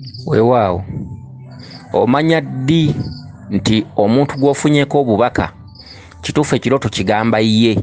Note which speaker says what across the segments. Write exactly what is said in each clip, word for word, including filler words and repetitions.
Speaker 1: Weewaawo omanya ddi nti omuntu gw'ofunyeko obubaka kituufu ekirooto kigamba ye,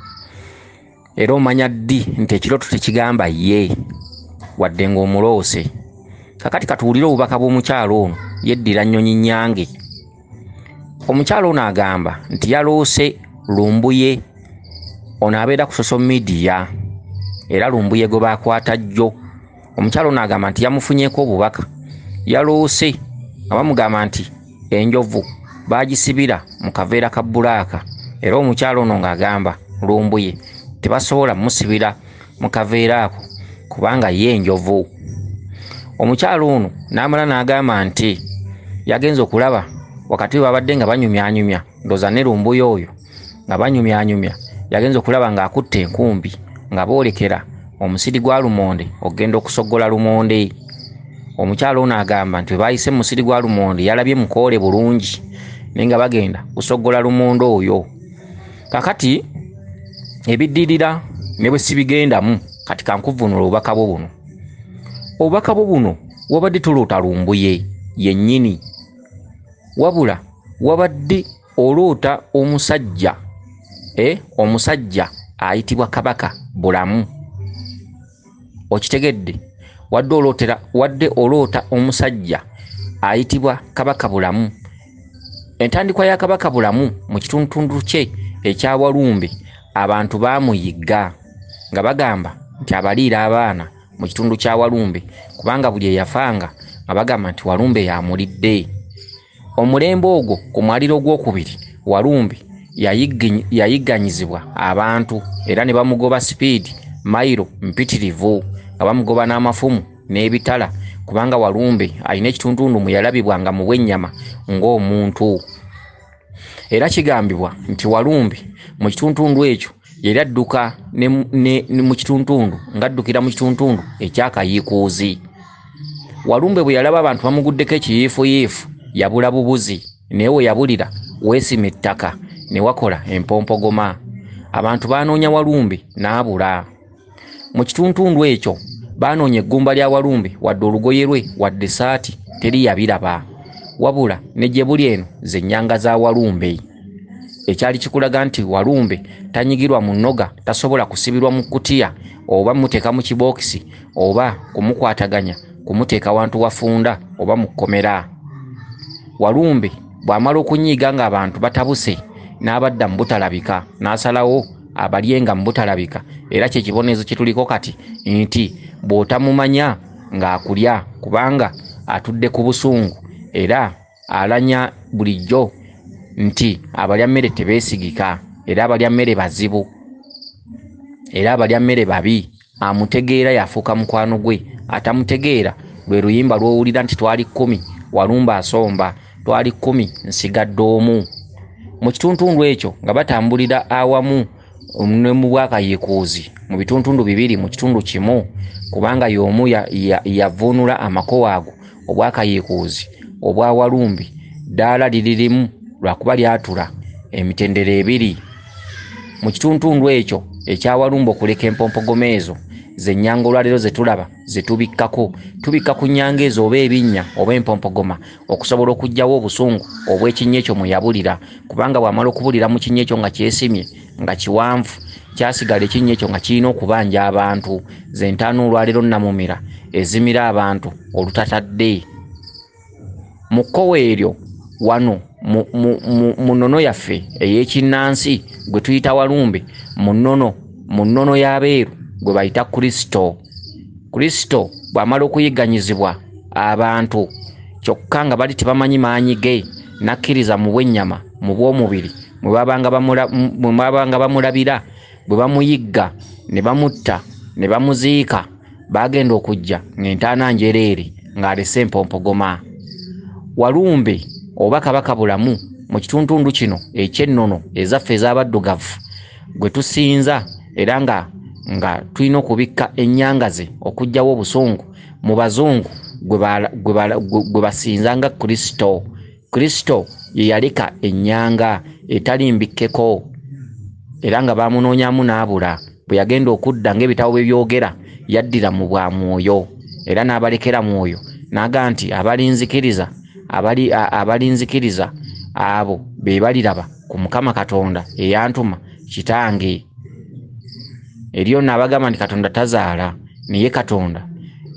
Speaker 1: era omanya ddi nti ekirooto tekigamba ye wadde ng'omuloose. Kakati katuwulire obubaka bw'omukyalo ono yeddira nnyonyi nnyange. Omukyalo ono agamba nti yaloose lumbuye ono abeera ku social media era lumbuye gwe baakwata jjo. Omukyalo ono agamba nti yamufunyeko obubaka, yaloose nga bamugamba nti enjovu baagisibira mu kaveera ka bbulaaka, era omukyalo ono ng'agamba lumbuye tebasobola musibira mu kaveera ako kubanga ye enjovu. Omukyalo ono n'amala n'agamba nti yagenze okulaba wakati we babadde nga banyumyanyumya ndoza ne lumbuye oyo nga banyumyanyumya, yagenze okulaba ng'akutte enkumbi nga boolekera omusiri gwa lumonde ogenda okusoggola lumonde. Omukyalo ono agamba nti we baayise mu musiri gwa lumonde yalabye mukoole bulungi naye nga bagenda kusoggola lumonde oyo. Kakati ebiddirira ne bwe sibigendamu, kati kankuvunula obubaka bwo buno. Obubaka bwo buno wabadde toloota lumbuye yennyini, wabula wabadde oloota omusajja eh omusajja ayitibwa Kabaka Bulamu. Okitegedde? Wadde olootera wadde oloota omusajja ayitibwa Kabaka Bulamu. Entandikwa ya Kabaka Bulamu mu kitundu kye ekya Walumbe abantu baamuyigga nga bagamba nti abaliira abaana mu kitundu kya Walumbe kubanga buli eyafanga nga bagamba nti Walumbe yamulidde. Omulembe ogwo ku mwaliro gw'okubiri Walumbe yayigganyizibwa abantu era ne bamugoba sipiidi mayiro mpitirivu nga bamugoba n'amafumu n'ebitala kubanga Walumbe alina ekituntundu mu yalabibwanga mu bw'ennyama ng'omuntu. Era kigambibwa nti Walumbe mu kituntundu ekyo yali adduka ne, ne, ne mu kituntundu ng'addukira mu kituntundu ekyakayiikuuzi. Walumbe bwe yalaba abantu bamuguddeko ekiyiifuyiifu yabula bubuzi, naye we yabulira weesima ettaka ne wakola empompogoma. Abantu baanoonya Walumbe n'abula. Mu kituntundu ekyo baanoonya eggumba lya Walumbe wadde olugoye lwe wadde saati teri yabiraba, wabula ne gye buli eno ze nnyanga za Walumbe. Ekyali kikulaga nti Walumbe tanyigirwa mu nnoga, tasobola kusibirwa mu kkutiya oba muteeka mu kibookisi oba kumukwataganya kumuteeka wantu wafunda oba mu kkomera. Walumbe bw'amala okunyiiga ng'abantu batabuse n'abadda mu butalabika n'asalawo abalyenga mu butalabika, era kye kibonezo kye tuliko kati nti bw'otamumanya ng'akulya kubanga atudde ku busungu era alanya bulijjo nti abalya mmere tebeesigika era abalya mmere bazibu era abalya mmere babi. Amutegeera yafuuka mukwano gwe, atamutegeera lwe luyimba lw'owulira nti twali kkumi Walumbe asomba, twali kkumi nsigadde omu. Mu kituntundu ekyo nga batambulira awamu ne mu bwakayiikuuzi mu bituntundu bibiri mu kitundu kimu kubanga y'omu yavuunula ya, ya amakowa ago obwakayiikuuzi obwa Walumbe ddaala liririmu lwakuba lyatula emitendera ebiri. Mu kituntundu ekyo ekya Walumbe okuleka empompogoma ezo ze nnyanga olwaleero ze tulaba ze tubikkako, tubikka ku nnyanga ezo oba ebinnya oba empompogoma okusobola okuggyawo obusungu obw'ekinnya ekyo mwe yabulira, kubanga bw'amala okubulira mu kinnya ekyo nga kyesimye nga kiwanvu kyasigala ekinnya ekyo nga kirina okubanja abantu. Ze ntaano olwaleero nnamumira ezimira abantu olutatadde. Mu kkowe eryo wano mu, mu, mu, mu nnono yaffe ey'ekinnansi gwe tuyita Walumbe, mu nnono mu nnono y'abeeru gwe bayita Kristo. Kristo bw'amala okuyigganyizibwa abantu kyokka nga bali tebamanyi maanyi ge, nakkiriza mu bw'ennyama mu bw'omubiri mwe babanga bamulabira bwe bamuyigga ne bamutta ne bamuziika, bagenda okujja ng'entaana njereere ng'alese empompogoma. Walumbe oba Kabaka Bulamu mu kituntundu kino eky'ennono ezaffe ez'abaddugavu gwe tusinza era nga nga tulina okubikka ennyanga ze okuggyawo obusungu mu bazungu gwe basinza nga Kristo. Kristo ye yaleka ennyanga etali mbikkeko era nga baamunoonyamu n'abula. Bwe yagenda okudda ng'ebitabo bye byogera yaddira mu bwa mwoyo era n'abalekera mwoyo naga nti abalinzikiriza abali abalinzikiriza abo be baliraba ku Mukama Katonda eyantuma kitange. Eriyo nabagamba nti Katonda tazaala, niye Katonda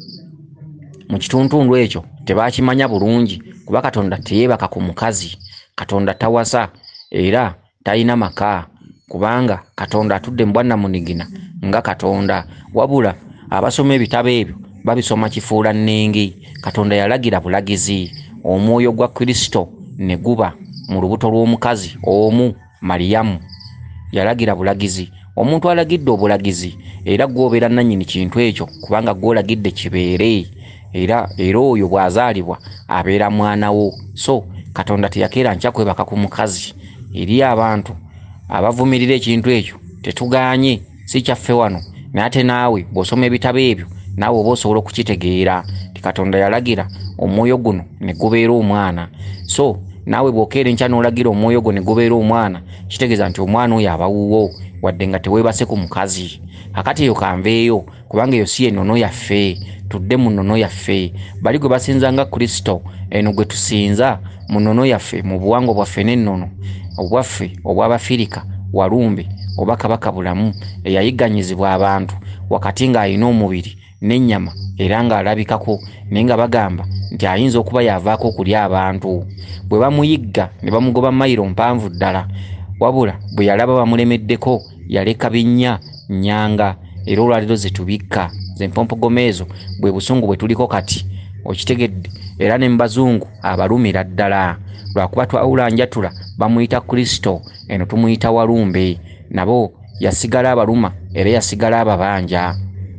Speaker 1: mu kituntundu ekyo tebakimanya bulungi kuba Katonda teyebaka ku mukazi, Katonda tawasa era talina maka kubanga Katonda atudde mu bwanna munigina nga Katonda. Wabula abasoma ebitabo ebyo babisoma kifuula nnenge. Katonda yalagira bulagizi, omwoyo gwa Kristo ne guba mu lubuto lw'omukazi omu Mariyamu. Yalagira bulagizi. Omuntu alagidde obulagizi era gwobeera nannyini kintu ekyo kubanga gwolagidde kibeere era era oyo bwazaalibwa abeera mwana wo. So Katonda teyakeera nkya kwebaka ku mukazi. Eri abantu abavumirira ekintu ekyo tetuganye, si kyaffe wano, naye ate naawe bw'osoma ebitabo ebyo naawe oba osobola okukitegeera ti Katonda yalagira omwoyo guno ne gubeera omwana. So naawe bw'okeera enkya n'olagira omwoyo gwo ne gubeera omwana, kitegeeza nti omwana oyo abawuwo wadde nga teweebase ku mukazi. Akati eyo kanveeyo kubanga eyo si ennono yaffe, tudde mu nnono yaffe. Bali gwe basinza nga Kristo, eno gwe tusinza mu nnono yaffe, mu buwango bwaffe n'ennono obwaffe obw'Abafirika, Walumbe oba Kabaka Bulamu eyayigganyizibwa abantu wakati ng'alina omubiri n'ennyama era ng'alabikako naye nga bagamba nti ayinza okuba yavaako okulya abantu. Bwe bamuyigga ne bamugoba mayiro mpanvu ddala, wabula bwe yalaba bamulemeddeko yaleka binnya nnyanga. Era olwaliro zetubikka zempompogomo ezo bwe busungu bwe tuliko kati, okitegedde. Era ne mbazungu abalumira ddala lwakuba twawula njatula bamuyita Kristo, eno tumuyita Walumbe. Nabo yasigala abaluma era yasigala ababanja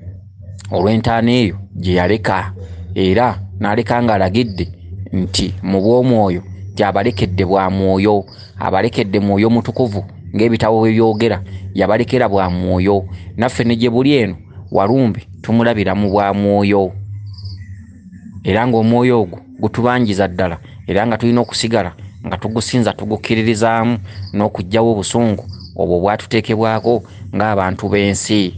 Speaker 1: olw'entaana eyo gye yaleka, era n'aleka ng'alagidde nti mu bw'omwoyo gy'abalekedde bwa mwoyo, abalekedde mwoyo mutukuvu ng'ebitabo bwe byogera, yabalekera bwa mwoyo. Naffe ne gye buli eno Walumbe tumulabira mu bwa mwoyo, era ng'omwoyo ogwo gutubangiza ddala era nga tulina okusigala nga tugusinza tugukkiririzaamu n'okugyawo obusungu obwo bwatuteekebwako ng'abantu b'ensi.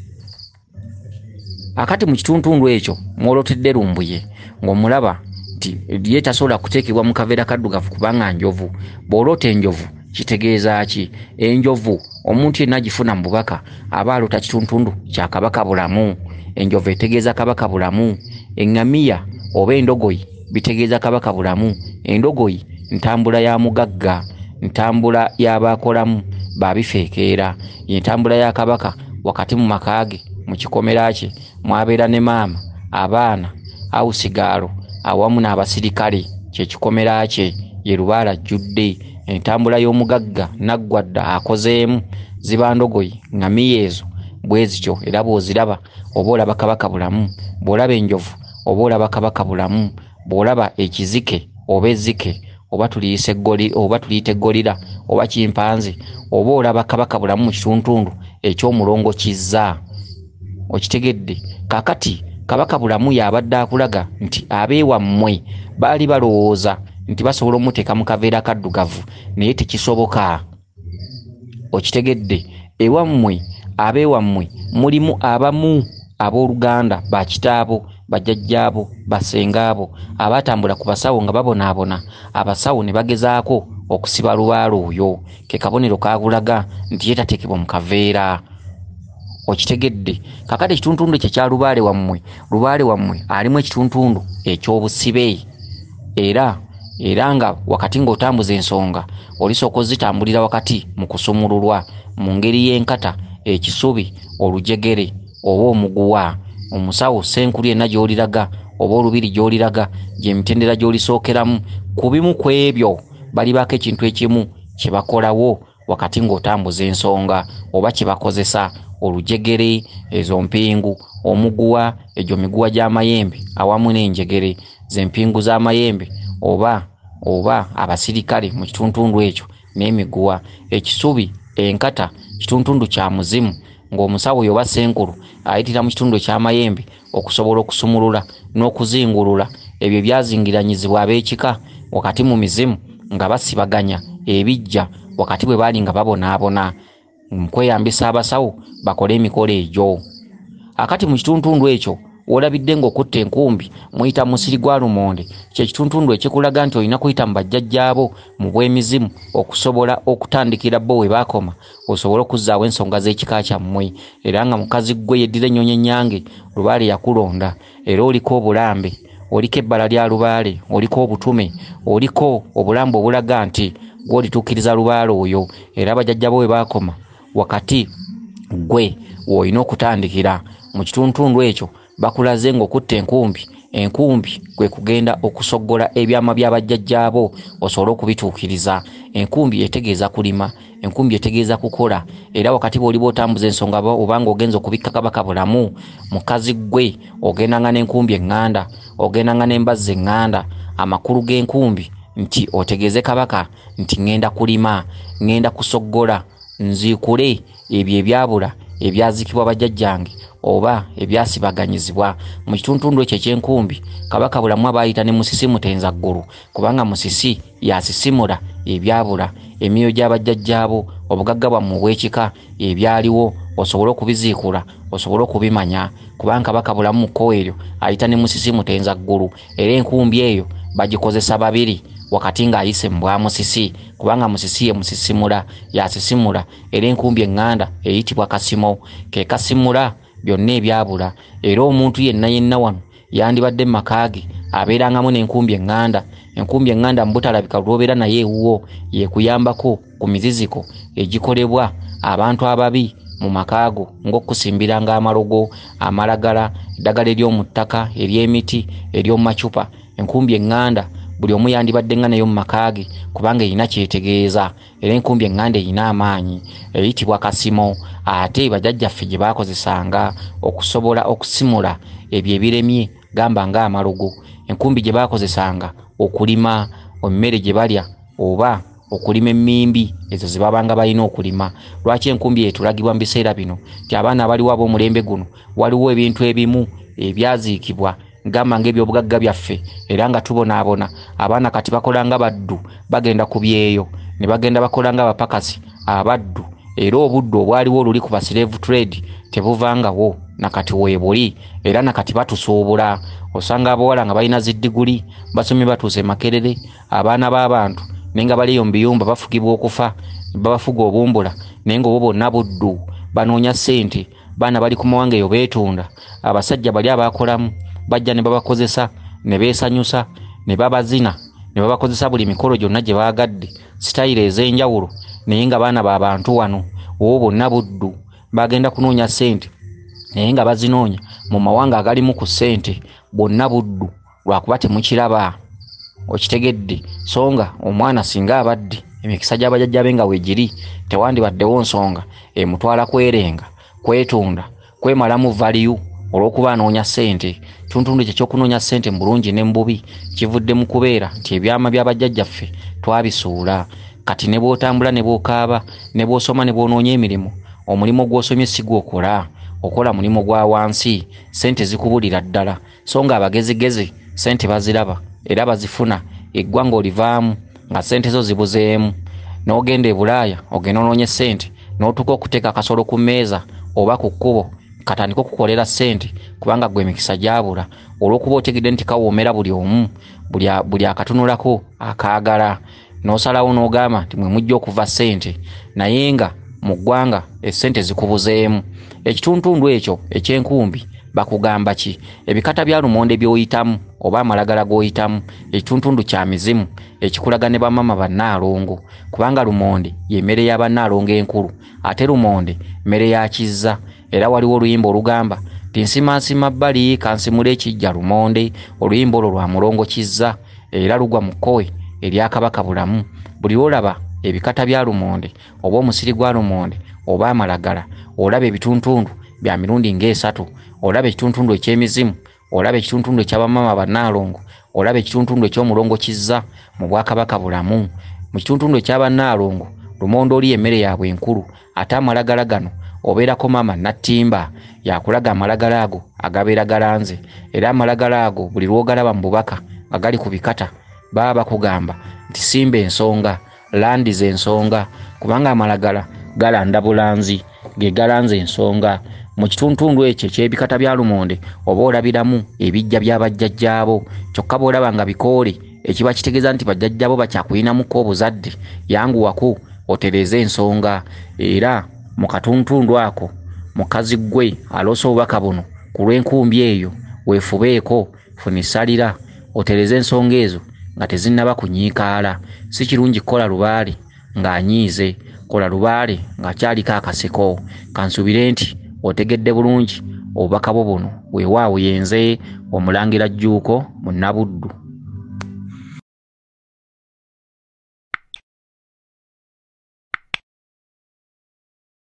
Speaker 1: Akati mu kituntundu ekyo mwolotedde lumbuye ng'omulaba nti ye tasobola kuteekebwa mu kaveera kaddugavu kubanga njovu. Bw'olota enjovu kitegeeza ki? Enjovu omuntu yenna agifuna mu bubaka aba alota kituntundu kya Kabaka Bulamu. Enjovu etegeeza Kabaka Bulamu. Eŋŋamiya oba endogoyi bitegeeza Kabaka Bulamu. Endogoyi ntambula ya mugagga, ntambula y'abaakolamu babifeekeera, entambula ya Kabaka wakati mu makaage mu kikomera kye mwabeera ne maama, abaana, awusigaalo awamu n'abasirikale, kye kikomera kye ye lubaala ajjudde. Entambula y'omugagga naggwadda akozeemu ziba ndogoyi, ŋŋamiya ezo bwe zityo. Era bw'oziraba oba olaba Kabaka Bulamu, bw'olaba enjovu oba olaba Kabaka Bulamu, bw'olaba ekizike oba ezzike oba tuliyise eggoli oba tuliyite eggolira oba kimpanzi oba olaba Kabaka Bulamu mu kituntundu eky'omulongo kizza. Okitegedde? Kakati Kabaka Bulamu y'abadde akulaga nti abeewammwe baali balowooza nti basobola omuteeka mu kaveera kaddugavu naye tekisoboka. Okitegedde? Ewammwe abeewammwe mulimu abamu abooluganda bakitaabo, bajjajjaabo, basengaabo abatambula ku basawo nga babonaabona, abasawo ne bagezaako okusiba lubaala oyo. Ke kabonero kaagulaga nti ye tateekebwa mu kaveera. Okitegedde? Kakati ekituntundu ekyo kya lubaale wammwe, lubaale wammwe alimu ekituntundu eky'obusibe, era era nga wakati ng'otambuza ensonga olisooka ozitambulira wakati mu kusumululwa mu ngeri y'enkata, ekisubi, olujegere oba omuguwa. Omusawo senkulu yenna gy'oliraga oba olubiri gy'oliraga gy'emitendera gy'olisookeramu. Ku bimu ku ebyo balibaako ekintu ekimu kye bakolawo wakati ng'otambuza ensonga oba kye bakozesa. Olujegere, ezo mpingu, omuguwa, egyo miguwa gy'amayembe awamu n'enjegere, z'empingu z'amayembe oba oba abasirikale mu kituntundu ekyo n'emiguwa. Ekisubi, enkata, kituntundu kya muzimu ng'omusawo oyo oba senkulu ayitira mu kitundu ky'amayembe okusobola okusumulula n'okuzingulula ebyo byazingiranyizibwa ab'ekika wakati mu mizimu nga basibaganya ebijja wakati bwe baali nga babonaabona mu kweyambisa abasawo bakole emikolo egyo. Akati mu kituntundu ekyo olabidde ng'okutte enkumbi muyita musiri gwa lumonde kye kituntundu ekikulaga nti olina kuyita mu bajjajjaabo mu bw'emizimu okusobola okutandikira bo we baakoma osobola okuzzaawo ensonga z'ekika kyammwe era nga mukazi gwe yeddira ennyonyi ennyange lubaale yakulonda era oliko obulambe oliko ebbala lya lubaale oliko obutume oliko obulambe obulaga nti gw'olituukiriza lubaale oyo era abajjajjabo we baakoma wakati gwe w'olina okutandikira mu kituntundu ekyo bakulaze ng'okutta enkumbi enkumbi kwe kugenda okusoggola ebyama by'abajjajjaabo osobola okubituukiriza enkumbi etegeeza kulima enkumbi etegeeza kukola era wakati bw'oli bw'otambuza ensonga obanga ogenza okubikka kabaka bulamu mukazi gwe ogendanga n'enkumbi eŋŋanda ogendanga n'embazzi eŋŋanda amakulu g'enkumbi nti otegeeze kabaka nti ŋŋenda kulima ŋŋenda kusoggola nziikule ebyo ebyabula ebyazikibwa bajjajjange oba ebyasibaganyizibwa mu kituntundu ekyo ekyenkumbi kabaka bulamu abaayita ne musisi mutenza ggulu kubanga musisi yasisimula ebyabula emyoyo gy'abajjajjaabo obugagga bwammwe obw'ekika ebyaliwo osobole okubiziikula osobole okubimanya kubanga kabaka bulamu mu kkowa eryo ayita ne musisi mutenza ggulu era enkumbi eyo bagikozesa babiri wakati ng'ayise mu bwa musisi kubanga musisi ye musisimula yasisimula era enkumbi eŋŋanda eyitibwa kasimo ke kasimula byonna ebyabula era omuntu yenna yenna wano yandibadde mu maka ge abeerangamu n'enkumbi eŋŋanda enkumbi eŋŋanda mu butalabika lw'obeera naye ewuwo yeekuyambako ku miziziko egikolebwa abantu ababi mu maka go ng'okusimbiranga amalogo amalagala eddagala ery'omu ttaka ery'emiti ery'omu macupa enkumbi eŋŋanda buli omu yandibadde nga nayo mu maka ge kubanga erina kyetegeeza era enkumbi eŋŋanda erina amaanyi eyitibwa kasimo ate bajjajjaffe gye baakozesanga okusobola okusimula ebyo ebiremye gamba nga amalogo enkumbi gye baakozesanga okulima emmere gye balya oba okulima emmimbi ezo ze babanga balina okulima lwaki enkumbi etulagibwa mu biseera bino nti abaana abaliwo ab'omulembe guno waliwo ebintu ebimu ebyaziikibwa gamba ng'ebyobugagga byaffe era nga tubonaabona abaana kati bakola nga baddu bagenda ku byeyo ne bagenda bakola nga abapakasi abaddu era obuddu obwaliwo oluli ku baslave trade tebuvangawo nakati weebuli era nakati batusuubula osanga abawala nga balina ziddiguli basomye batuuse makerere abaana b'abantu naye nga baliyo mu biyumba bafugibwa okufa babafuga obumbula naye nga obwo bonna buddu banoonya ssente baana bali ku mawanga eyo beetunda abasajja bali abaakolamu bajja ne babakozesa ne beesanyusa ne babazina ne babakozesa buli mikolo gyonna gye baagadde sitayiro ez'enjawulo naye nga baana b'abantu wano obwo bonna buddu bagenda kunoonya ssente naye nga bazinoonya mu mawanga agalimu ku ssente bonna buddu lwakuba temukiraba okitegedde so nga omwana singa abadde emikisa gy'abajjajja be nga weegiri tewandibaddewo nsonga emutwala kwerenga kwetunda kwemalamu valiyu olw'okuba anoonya ssente tuntundu ekyo ekyokunoonya ssente mu bulungi ne mu bubi kivudde mu kubeera nti ebyama by'abajjajjaffe twabisuula kati ne bw'otambula ne bw'okaaba ne bw'osoma ne bw'onoonya emirimu omulimu gw'osomye si gw'okola okola mulimu gwa wansi ssente zikubulira ddala so nga abagezigezi ssente baziraba era bazifuna eggwanga olivaamu nga ssente zo zibuzeemu n'ogenda e Bulaaya ogenda onoonye ssente n'otuuka okuteeka akasolo ku mmeeza oba ku kkubo katandika okukolera ssente kubanga gwe emikisa gyabula olw'okuba otegedde nti kawoomera buli omu buli, buli akatunulako akaagala n'osalawo n'ogamba nti mwe mujja okuva ssente naye nga mu ggwanga essente zikubuzeemu ekituntundu ekyo ekyenkumbi bakugamba ki ebikata bya lumonde by'oyitamu oba amalagala g'oyitamu ekituntundu kya mizimu ekikulaga ne bamama bannaalongo kubanga lumonde y'emmere y'abannaalongo enkulu ate lumonde mmere ya kizza era waliwo oluyimba olugamba ti nsimansima bbali kansimula ekijja lumonde oluyimba olwo lwa mulongo kizza era lugwa mu kkowe erya kabaka bulamu buli olaba ebikata bya lumonde oba omusiri gwa lumonde oba amalagala olaba ebituntundu bya mirundi ng'esatu olaba ekituntundu eky'emizimu olaba ekituntundu eky'abamama bannaalongo olaba ekituntundu eky'omulongo kizza mu bwakabaka bulamu mu kituntundu eky'abannaalongo lumonde oli emmere yaabwe enkulu ate amalagala gano obeerako maama nattimba yakulaga amalagala ago agabeera galanze era amalagala ago buli lw'ogalaba mu bubaka agali ku bikata baba bakugamba nti simba ensonga landiza ensonga kubanga amalagala galanda bulanzi ge galanze ensonga mu kituntundu ekyo eky'ebikata bya lumonde oba olabiramu ebijja by'abajjajjaabo kyokka bw'olaba nga bikoole ekiba kitegeeza nti bajjajjaabo bakyakuyinamuko obuzadde yanguwako otereze ensonga era mu katuntundu ako mukazi gwe aloosa obubaka buno ku lw'enkumbi eyo weefubeeko funa essalira otereze ensonga ezo nga tezinnaba kunyiikaala. Si kirungi kukola lubaale ng'anyiize, kola lubaale ng'akyaliko akaseko. Kansubire nti otegedde bulungi obubaka bwo buno. Weewaawo yenze Omulangira Jjuuko Munabuddu.